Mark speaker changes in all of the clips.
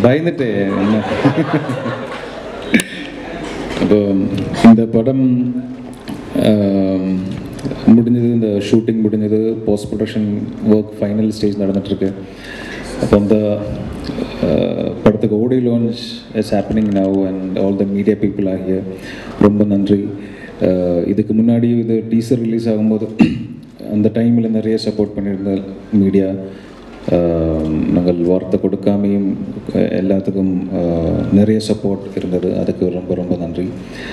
Speaker 1: பயந்துட்டு என்ன அப்போ இந்த படம் முடிஞ்சது, இந்த ஷூட்டிங் முடிஞ்சது, post production work final stage நடந்துகிட்ருக்கு. அப்போ அந்த படத்துக்கு OTT launch is happening now and all the media people are here. ரொம்ப நன்றி. இதுக்கு முன்னாடி இது டீசர் ரிலீஸ் ஆகும்போது அந்த டைமில் நிறைய சப்போர்ட் பண்ணியிருந்த மீடியா, நாங்கள் வார்த்தை கொடுக்காமையும் எல்லாத்துக்கும் நிறைய சப்போர்ட் இருந்தது. அதுக்கு ரொம்ப ரொம்ப நன்றி.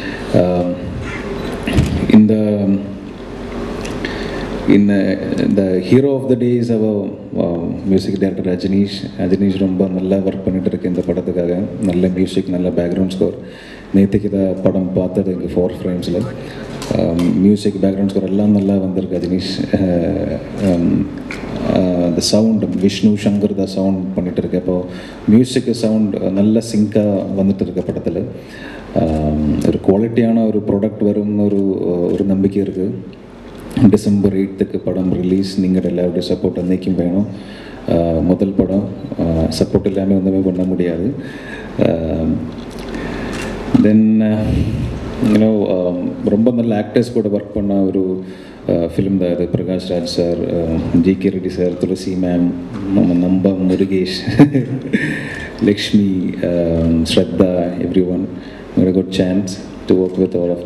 Speaker 1: இந்த hero of the day is அவர் மியூசிக் டைரக்டர் அஜனீஷ் ரொம்ப நல்லா ஒர்க் பண்ணிட்டு இருக்கு இந்த படத்துக்காக. நல்ல மியூசிக், நல்ல பேக்ரவுண்ட் ஸ்கோர். நேற்றுக்கு தான் படம் பார்த்தது இங்கே 4 ஃப்ரேம்ஸில். மியூசிக், பேக்ரவுண்ட் ஸ்கோர் எல்லாம் நல்லா வந்திருக்கு அஜனீஷ். அந்த சவுண்ட் விஷ்ணு சங்கர் தான் சவுண்ட் பண்ணிகிட்டு இருக்கு. அப்போது மியூசிக்கு சவுண்ட் நல்ல சிங்காக வந்துட்டு இருக்க படத்தில். ஒரு குவாலிட்டியான ஒரு ப்ராடக்ட் வரும்னு ஒரு நம்பிக்கை இருக்குது. December 8th படம் ரிலீஸ். நீங்கள் எல்லாருடைய சப்போர்ட் அன்றைக்கும் வேணும். முதல் படம் சப்போர்ட் இல்லாமல் ஒன்றுமே பண்ண முடியாது. தென் ரொம்ப நல்ல ஆக்டர்ஸ் கூட ஒர்க் பண்ண ஒரு ஃபிலிம் தான் இது. Prakash Raj sir, G K. Reddy sir, Tulasi ma'am, நம்ப Murugesh, Lakshmi, Shraddha, everyone. Good chance to work with all of